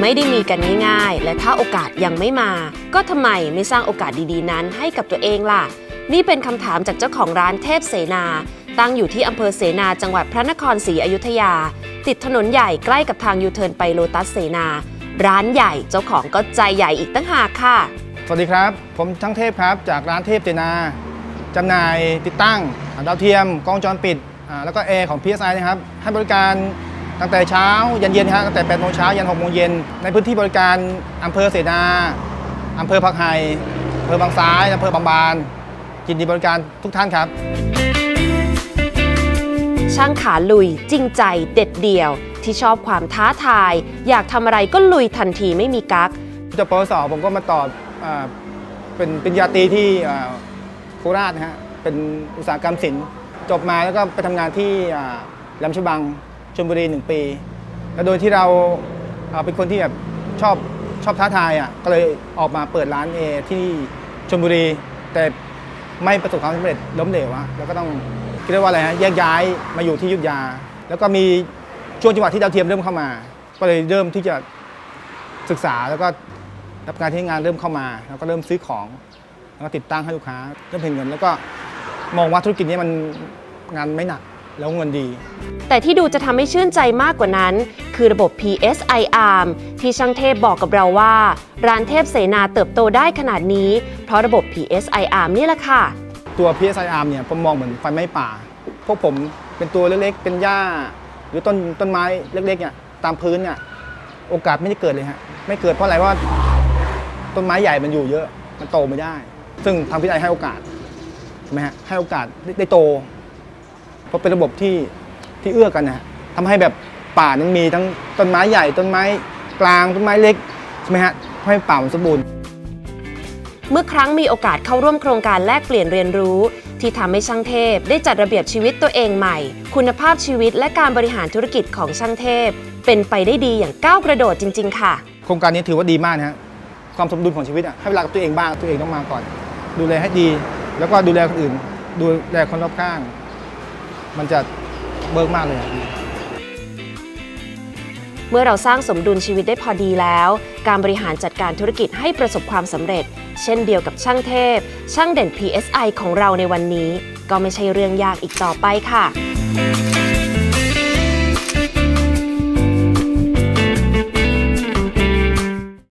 ไม่ได้มีกันง่ายๆและถ้าโอกาสยังไม่มาก็ทำไมไม่สร้างโอกาสดีๆนั้นให้กับตัวเองล่ะนี่เป็นคำถามจากเจ้าของร้านเทพเสนาตั้งอยู่ที่อำเภอเสนาจังหวัดพระนครศรีอยุธยาติดถนนใหญ่ใกล้กับทางยูเทิร์นไปโลตัสเสนาร้านใหญ่เจ้าของก็ใจใหญ่อีกตั้งหากค่ะสวัสดีครับผมช่างเทพครับจากร้านเทพเสนาจำหน่ายติดตั้งดาวเทียมกล้องวงจรปิดแล้วก็แอร์ของ PSI นะครับให้บริการตั้งแต่เช้ายันเย็นครับตั้งแต่8 โมงเช้ายัน6 โมงเย็นในพื้นที่บริการอำเภอเสนาอำเภอผักไห่อำเภอบางซ้ายอำเภอบางบานยินดีบริการทุกท่านครับช่างขาลุยจริงใจเด็ดเดี่ยวที่ชอบความท้าทายอยากทำอะไรก็ลุยทันทีไม่มีกั๊กจบปวสผมก็มาต่อเป็นปริญญาตรีที่โคราชนะฮะเป็นอุตสาหกรรมศิลป์จบมาแล้วก็ไปทำงานที่แหลมฉบังชลบุรี1 ปีแล้วโดยที่เราเป็นคนที่แบบชอบท้าทายก็เลยออกมาเปิดร้านที่ชลบุรีแต่ไม่ประสบความสำเร็จล้มเหลวแล้วก็ต้องเรียกว่าอะไรฮะแยกย้ายมาอยู่ที่อยุธยาแล้วก็มีช่วงจังหวะที่ดาวเทียมเริ่มเข้ามาก็เลยเริ่มที่จะศึกษาแล้วก็รับการที่งานเริ่มเข้ามาแล้วก็เริ่มซื้อของแล้วก็ติดตั้งให้ลูกค้าเริ่มเห็นเงินแล้วก็มองว่าธุรกิจนี้มันงานไม่หนักแล้วเงินดีแต่ที่ดูจะทำให้ชื่นใจมากกว่านั้นคือระบบ PSI Arm ที่ช่างเทพบอกกับเราว่าร้านเทพเสนาเติบโตได้ขนาดนี้เพราะระบบ PSI Arm นี่แหละค่ะตัว PSI Arm เนี่ยผมมองเหมือนไฟไหม้ป่าพวกผมเป็นตัวเล็กๆเป็นหญ้าหรือต้นไม้เล็กๆเนี่ยตามพื้นเนี่ยโอกาสไม่ได้เกิดเลยฮะไม่เกิดเพราะอะไรว่าต้นไม้ใหญ่มันอยู่เยอะมันโตไม่ได้ซึ่งทาง PSI ให้โอกาสใช่ไหมฮะให้โอกาสได้โตเพราะเป็นระบบที่เอื้อกันนะทำให้แบบป่านั้นมีทั้งต้นไม้ใหญ่ต้นไม้กลางต้นไม้เล็กใช่ไหมฮะให้ป่ามันสมบูรณ์เมื่อครั้งมีโอกาสเข้าร่วมโครงการแลกเปลี่ยนเรียนรู้ที่ทำให้ช่างเทพได้จัดระเบียบชีวิตตัวเองใหม่คุณภาพชีวิตและการบริหารธุรกิจของช่างเทพเป็นไปได้ดีอย่างก้าวกระโดดจริงๆค่ะโครงการนี้ถือว่าดีมากนะฮะความสมดุลของชีวิตให้เวลากับตัวเองบ้างตัวเองต้องมาก่อนดูแลให้ดีแล้วก็ดูแลคนอื่นดูแลคนรอบข้างมันจะเบิร์กมากเลยเมื่อเราสร้างสมดุลชีวิตได้พอดีแล้วการบริหารจัดการธุรกิจให้ประสบความสำเร็จเช่นเดียวกับช่างเทพช่างเด่น PSI ของเราในวันนี้ก็ไม่ใช่เรื่องยากอีกต่อไปค่ะ